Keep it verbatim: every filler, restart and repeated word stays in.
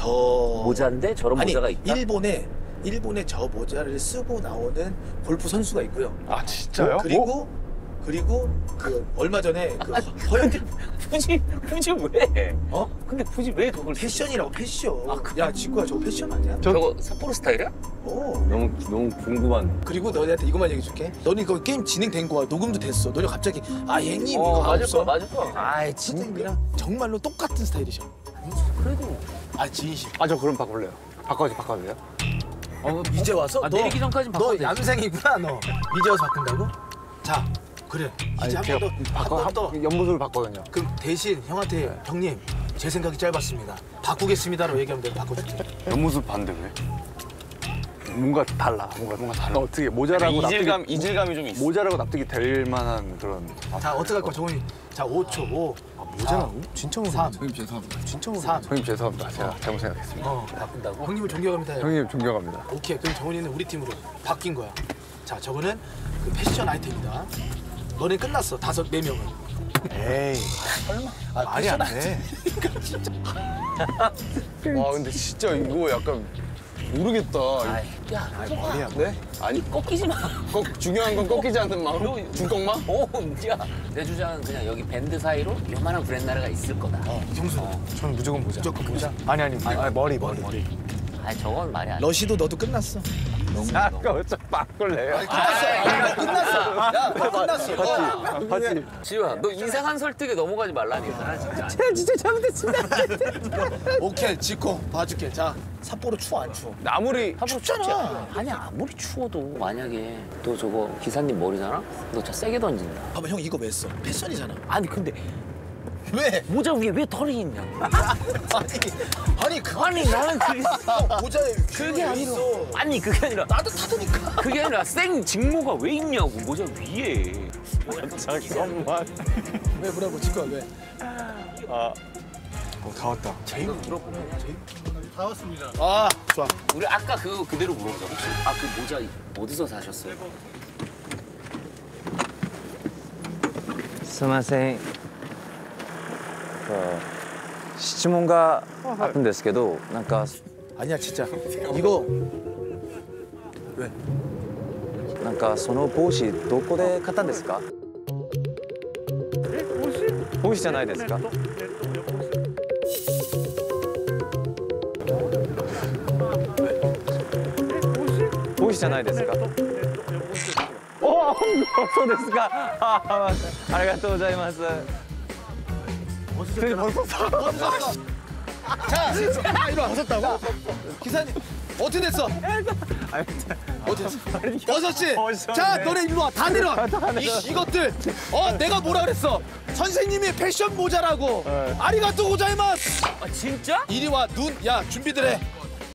저 모자인데 저런 아니, 모자가 있다? 일본에 일본에 저 모자를 쓰고 나오는 골프 선수가 있고요. 아 진짜요? 그리고 어? 그리고 그 얼마 전에 그 허영태 굳이 굳이 왜? 어? 근데 굳이 왜 그걸 패션이라고 패션. 아, 그- 야 지구야 저거 패션 아니야? 저- 저거 삿포로 스타일이야? 어. 너무 너무 궁금한. 그리고 너네한테 이것만 얘기해줄게. 너네 그 게임 진행된 거야. 녹음도 됐어. 너네 갑자기 아 형님 어, 이거 맞을 없어. 거 맞을 거. 아이 선생님이랑 정말로 똑같은 스타일이셔. 그래도 아 진심. 아 저 그럼 바꿀래요. 바꿔도 바꿔도 돼요? 어 이제 와서 아, 너 내리기 전까진 너 바꿔도 되지. 얌생이구나 너. 이제 와서 바꾼다고? 자 그래. 아니 이제 제가 한번 더. 바꿔 한 번 더. 연못으로 바꿔요. 그럼 대신 형한테 형님 제 생각이 짧았습니다. 바꾸겠습니다라고 얘기하면 내가 바꿔줄게. 연못을 반대 왜? 뭔가 달라. 뭔가 뭔가 달라. 어떻게 모자라고 이질감 납득이 이질감이 좀 있어. 모자라고 납득이 될 만한 그런. 자 어떻게 할 거야 정훈이? 자 오 초 오. 모자라고? 진짜 삼. 형님 죄송합니다. 진짜 삼. 형님 죄송합니다. 제가 잘못 생각했습니다. 어 바꾼다고? 형님을 존경합니다. 형. 형님 존경합니다. 오케이 그럼 정훈이는 우리 팀으로 바뀐 거야. 자 저거는 그 패션 아이템이다. 너네 끝났어 다섯 네 명은. 에이. 설마? 아, 말이 안 패션 돼. 아이템이니까 진짜. 와 근데 진짜 이거 약간 모르겠다. 아이, 야, 머리 안 네? 아니 꺾이지 마. 꺾 중요한 건 꺾이지 않는 마음. 중꺾마? 오, 야. 내 주장은 그냥 여기 밴드 사이로 요만한 브랜나르가 있을 거다. 어 경수. 저는 무조건 모자. 무조건 모자. 아니 아니, 아니, 아니 머리 머리. 아니 저건 말이 안 돼. 러시도 너도 끝났어. 아까 어차 바꿀래요. 끝났어. 야, 끝났어. 야, 너 끝났어. 너. 같이. 지우야, 너 이상한 설득에 넘어가지 말라니까. 진짜. 진짜 잘못했습니다. 오케이, 지코 봐줄게. 자, 삿포로 추워 안 추워? 아무리 춥잖아. 아니 아무리 추워도 만약에 너 저거 기사님 머리잖아? 너 저 세게 던진다. 봐봐, 형 이거 왜 써? 패션이잖아. 아니 근데 왜? 모자 위에 왜 털이 있냐고. 아니, 아니 그 아니 나는 그게 형, 모자에 그게 아니라 있어. 아니 그게 아니라 나도 타드니까. 그게 아니라 생 직모가 왜 있냐고 모자 위에. 잠깐만. 왜 뭐라고 지코야 왜? 어, 다 왔다. 제일 물어보면 제일. 다 왔습니다. 아, 좋아. 우리 아까 그거 그대로 물어보자. 혹시 아 그 모자 어디서 사셨어요? すみません。質問があるんですけど、なんか 아니야 진짜. 이거 なんかその帽子どこで買ったんですか？帽子じゃないですか？帽子じゃないですか？おお、そうですか。あー、ありがとうございます。 자, 이리 와. 벗었다고? 기사님 어떻게 됐어? 어떻게 됐어? 벗었지? 자, 너네 이리 와. 다 내려. 이, 이것들. 어, 내가 뭐라 그랬어? 선생님이 패션 모자라고. 아리가또 고자이마스. 아 진짜? 이리 와. 눈. 야, 준비들 해.